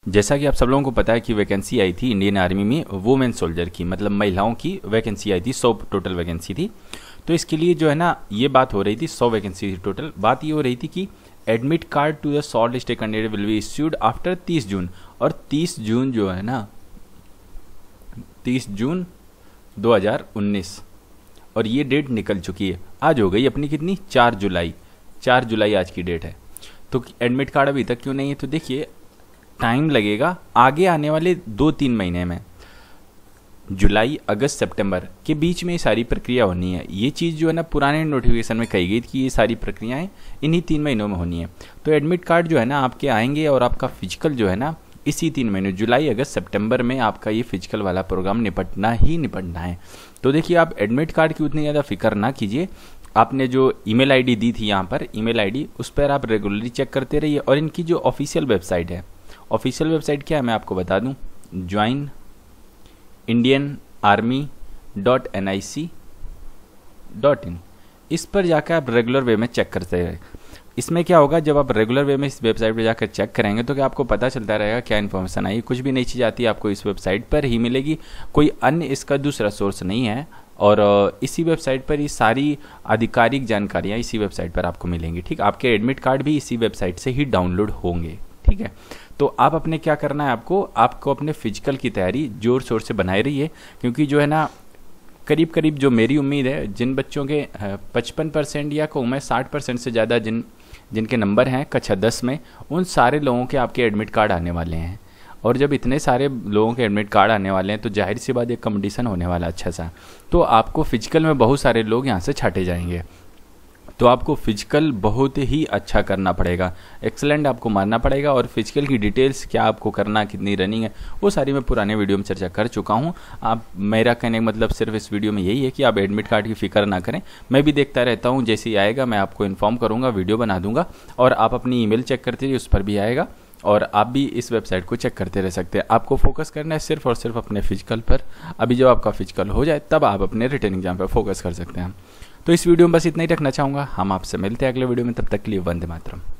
जैसा कि आप सब लोगों को पता है कि वैकेंसी आई थी इंडियन आर्मी में वुमेन सोल्जर की, मतलब महिलाओं की वैकेंसी आई थी, 100 टोटल वैकेंसी थी। तो इसके लिए जो है ना ये बात हो रही थी, 100 वैकेंसी थी टोटल। बात ये हो रही थी कि admit card to the shortlisted candidate will be issued after 30 June. और 30 जून जो है ना, 30 जून 2019, और ये डेट निकल चुकी है। आज हो गई अपनी कितनी, 4 जुलाई। 4 जुलाई आज की डेट है। तो एडमिट कार्ड अभी तक क्यों नहीं है? तो देखिए टाइम लगेगा आगे आने वाले 2-3 महीने में, जुलाई अगस्त सितंबर के बीच में ये सारी प्रक्रिया होनी है। ये चीज़ जो है ना पुराने नोटिफिकेशन में कही गई थी कि ये सारी प्रक्रियाएं इन्हीं 3 महीनों में होनी है। तो एडमिट कार्ड जो है ना आपके आएंगे और आपका फिजिकल जो है ना इसी 3 महीने जुलाई अगस्त सितंबर में आपका ये फिजिकल वाला प्रोग्राम निपटना है। तो देखिए आप एडमिट कार्ड की उतनी ज़्यादा फिक्र ना कीजिए। आपने जो ईमेल आईडी दी थी यहाँ पर, ईमेल आईडी, उस पर आप रेगुलरली चेक करते रहिए। और इनकी जो ऑफिशियल वेबसाइट है, ऑफिशियल वेबसाइट क्या है मैं आपको बता दूं, ज्वाइन इंडियन आर्मी .nic.in। इस पर जाकर आप रेगुलर वे में चेक करते रहे। इसमें क्या होगा, जब आप रेगुलर वे में इस वेबसाइट पर जाकर चेक करेंगे तो क्या आपको पता चलता रहेगा क्या इन्फॉर्मेशन आई। कुछ भी नई चीज़ आती है आपको इस वेबसाइट पर ही मिलेगी, कोई अन्य इसका दूसरा सोर्स नहीं है। और इसी वेबसाइट पर ये सारी आधिकारिक जानकारियाँ इसी वेबसाइट पर आपको मिलेंगी। ठीक, आपके एडमिट कार्ड भी इसी वेबसाइट से ही डाउनलोड होंगे। ठीक है, तो आप अपने क्या करना है, आपको अपने फिजिकल की तैयारी जोर शोर से बनाए रहिए। क्योंकि जो है ना करीब करीब जो मेरी उम्मीद है, जिन बच्चों के 55% या कहूँ मैं 60% से ज़्यादा जिनके नंबर हैं कक्षा 10 में, उन सारे लोगों के आपके एडमिट कार्ड आने वाले हैं। और जब इतने सारे लोगों के एडमिट कार्ड आने वाले हैं तो जाहिर सी बात एक कंपटीशन होने वाला अच्छा सा। तो आपको फिजिकल में बहुत सारे लोग यहाँ से छाटे जाएंगे। तो आपको फिजिकल बहुत ही अच्छा करना पड़ेगा, एक्सेलेंट आपको मारना पड़ेगा। और फिजिकल की डिटेल्स क्या आपको करना, कितनी रनिंग है, वो सारी मैं पुराने वीडियो में चर्चा कर चुका हूँ। आप, मेरा कहने का मतलब सिर्फ इस वीडियो में यही है कि आप एडमिट कार्ड की फिक्र ना करें। मैं भी देखता रहता हूँ, जैसे ही आएगा मैं आपको इन्फॉर्म करूँगा, वीडियो बना दूंगा। और आप अपनी ईमेल चेक करते रहिए, उस पर भी आएगा। और आप भी इस वेबसाइट को चेक करते रह सकते हैं। आपको फोकस करना है सिर्फ और सिर्फ अपने फिजिकल पर। अभी जब आपका फिजिकल हो जाए तब आप अपने रिटन एग्जाम पर फोकस कर सकते हैं। तो इस वीडियो में बस इतना ही रखना चाहूँगा। हम आपसे मिलते हैं अगले वीडियो में, तब तक के लिए वंदे मातरम।